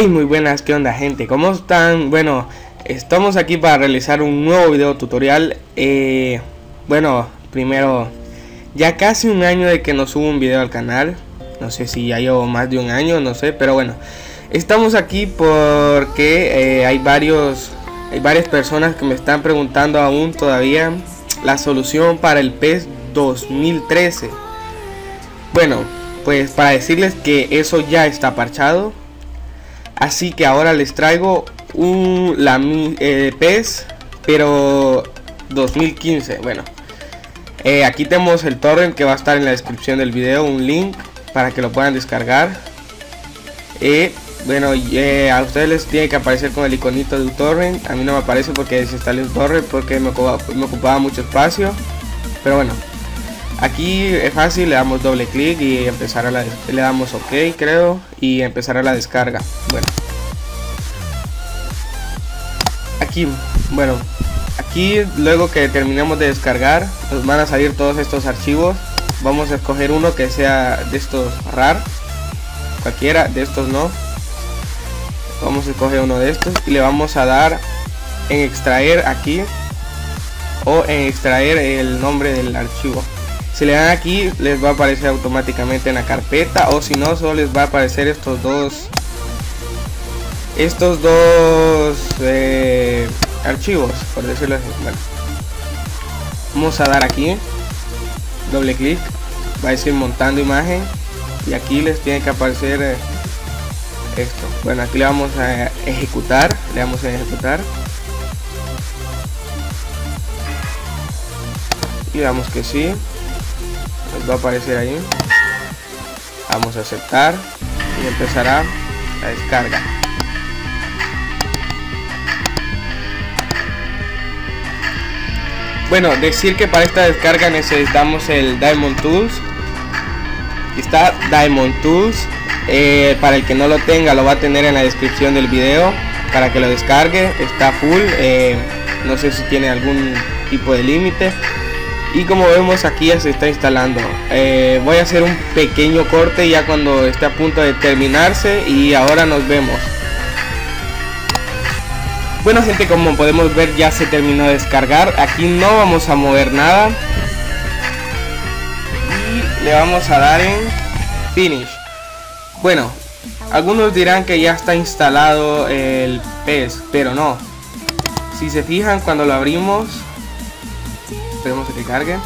Hey, muy buenas, ¿qué onda, gente? ¿Cómo están? Bueno, estamos aquí para realizar un nuevo video tutorial. Bueno, primero, ya casi un año de que no subo un video al canal. No sé si ya llevo más de un año, no sé, pero bueno, estamos aquí porque hay varias personas que me están preguntando aún todavía la solución para el PES 2013. Bueno, pues para decirles que eso ya está parchado. Así que ahora les traigo la PES, pero 2015. Bueno, aquí tenemos el torrent que va a estar en la descripción del video, un link para que lo puedan descargar. Bueno, a ustedes les tiene que aparecer con el iconito de un torrent. A mí no me aparece porque desinstalé un torrent porque me ocupaba mucho espacio. Pero bueno, aquí es fácil, le damos doble clic y le damos OK, creo, y empezará la descarga. Bueno, aquí luego que terminemos de descargar nos van a salir todos estos archivos. Vamos a escoger uno que sea de estos RAR, cualquiera de estos no. Vamos a escoger uno de estos y le vamos a dar en extraer aquí, o en extraer el nombre del archivo. Si le dan aquí les va a aparecer automáticamente en la carpeta, o si no solo les va a aparecer estos dos archivos, por decirlo así. Bueno, vamos a dar aquí doble clic, va a decir montando imagen y aquí les tiene que aparecer esto. Bueno, aquí le vamos a ejecutar, le damos a ejecutar y damos que sí. Va a aparecer ahí, vamos a aceptar y empezará la descarga. Bueno, decir que para esta descarga necesitamos el Diamond Tools. Aquí está Diamond Tools, para el que no lo tenga lo va a tener en la descripción del video para que lo descargue. Está full, no sé si tiene algún tipo de límite. Y como vemos aquí ya se está instalando. Voy a hacer un pequeño corte ya cuando esté a punto de terminarse y ahora nos vemos. Bueno, gente, como podemos ver ya se terminó de descargar. Aquí no vamos a mover nada y le vamos a dar en Finish. Bueno, algunos dirán que ya está instalado el PES, pero no. Si se fijan, cuando lo abrimos, esperemos a que cargue.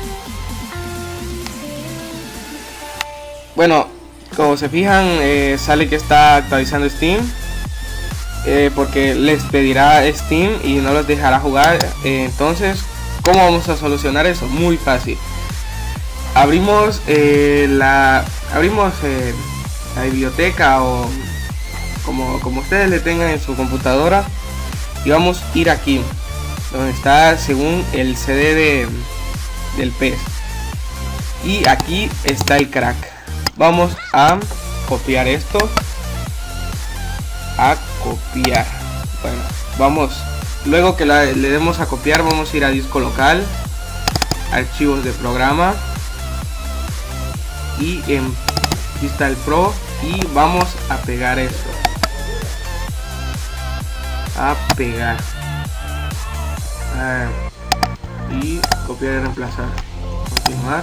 Bueno, como se fijan, sale que está actualizando Steam, porque les pedirá Steam y no los dejará jugar. Entonces, ¿cómo vamos a solucionar eso? Muy fácil. Abrimos la biblioteca, o como ustedes le tengan en su computadora, y vamos a ir aquí donde está según el CD del PES, y aquí está el crack. Vamos a copiar esto, bueno, vamos, luego que le demos a copiar, vamos a ir a disco local, archivos de programa, y aquí está el Pro, y vamos a pegar esto, y copiar y reemplazar, continuar,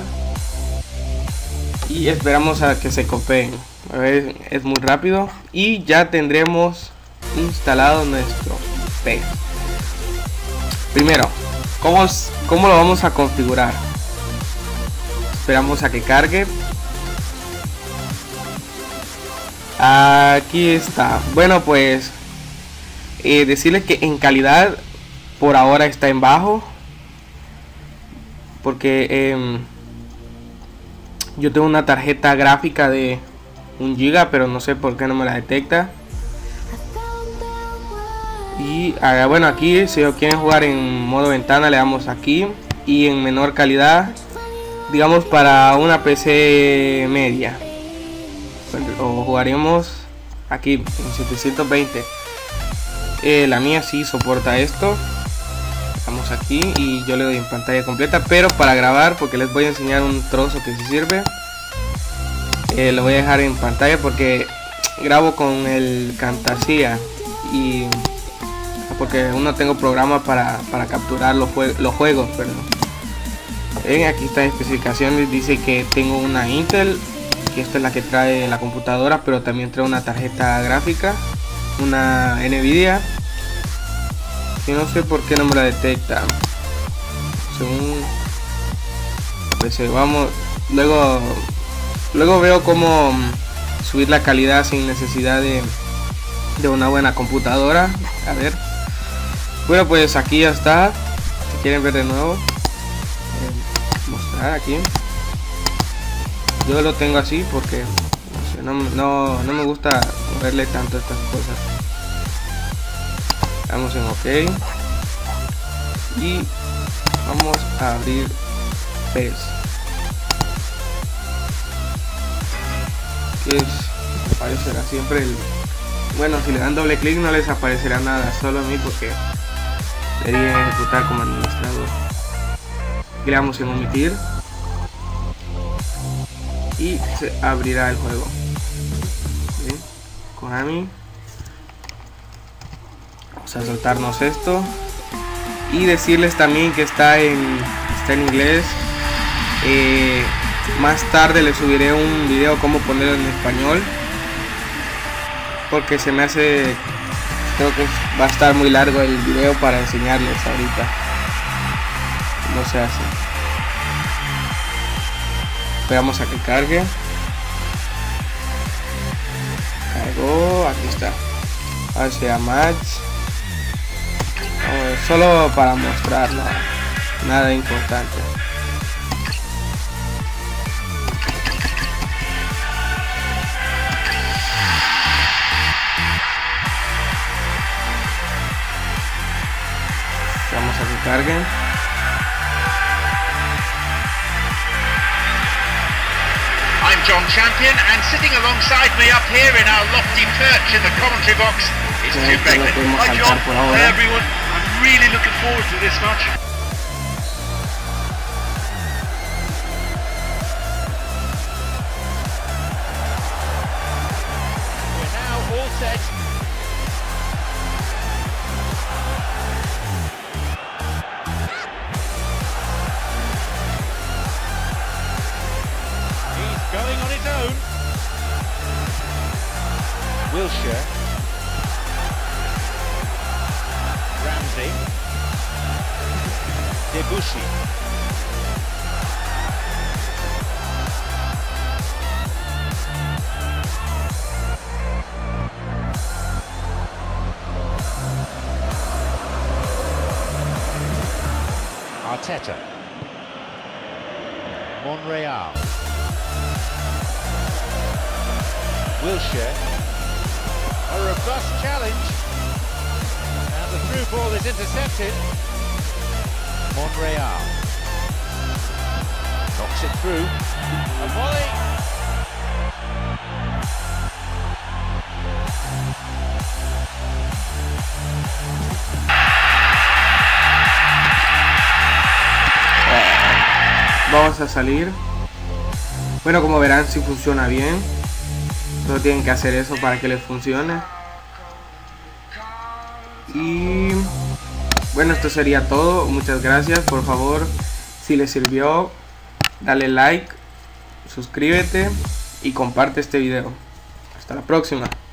y esperamos a que se copien. A ver, es muy rápido y ya tendremos instalado nuestro PES. Primero, ¿cómo lo vamos a configurar? Esperamos a que cargue. Aquí está. Bueno, pues decirles que en calidad por ahora está en bajo, porque yo tengo una tarjeta gráfica de 1 GB, pero no sé por qué no me la detecta. Y bueno, aquí si quieren jugar en modo ventana le damos aquí, y en menor calidad, digamos para una PC media, o jugaremos aquí en 720. La mía sí soporta esto. Vamos aquí y yo le doy en pantalla completa, pero para grabar, porque les voy a enseñar un trozo que sí sirve, lo voy a dejar en pantalla porque grabo con el Camtasia y porque aún no tengo programa para capturar los juegos, perdón. Aquí están especificaciones, dice que tengo una Intel, que esta es la que trae la computadora, pero también trae una tarjeta gráfica, una Nvidia, y no sé por qué no me la detecta. Según PC, vamos, luego veo cómo subir la calidad sin necesidad de una buena computadora. A ver, bueno, pues aquí ya está. Si quieren ver de nuevo, mostrar aquí. Yo lo tengo así porque no sé, no me gusta moverle tanto estas cosas. Vamos en OK y vamos a abrir PES. Que aparecerá siempre el... Bueno, si le dan doble clic no les aparecerá nada, solo a mí porque le di a ejecutar como administrador. Y le damos en omitir y se abrirá el juego. ¿Sí? Konami. Vamos a soltarnos esto y decirles también que está en inglés. Más tarde les subiré un video cómo ponerlo en español, porque se me hace, creo que va a estar muy largo el video para enseñarles ahorita cómo se hace. Esperamos a que cargue. Cargó, aquí está. Ahora sea match. Solo para mostrar, nada importante. Vamos a que carguen. I'm John Champion, and sitting alongside me up here in our lofty perch in the commentary box is Jim Beglin. Hi John, hi everyone. I'm really looking forward to this match. We're now all set. Going on his own. Wilshere. Ramsey. Debussy. Arteta. Monreal. Wilshere, a robust challenge, and the through ball is intercepted. Monreal knocks it through, a volley. Vamos a salir. Bueno, como verán, si funciona bien. Solo tienen que hacer eso para que les funcione. Y bueno, esto sería todo. Muchas gracias. Por favor, si les sirvió, dale like, suscríbete y comparte este video. Hasta la próxima.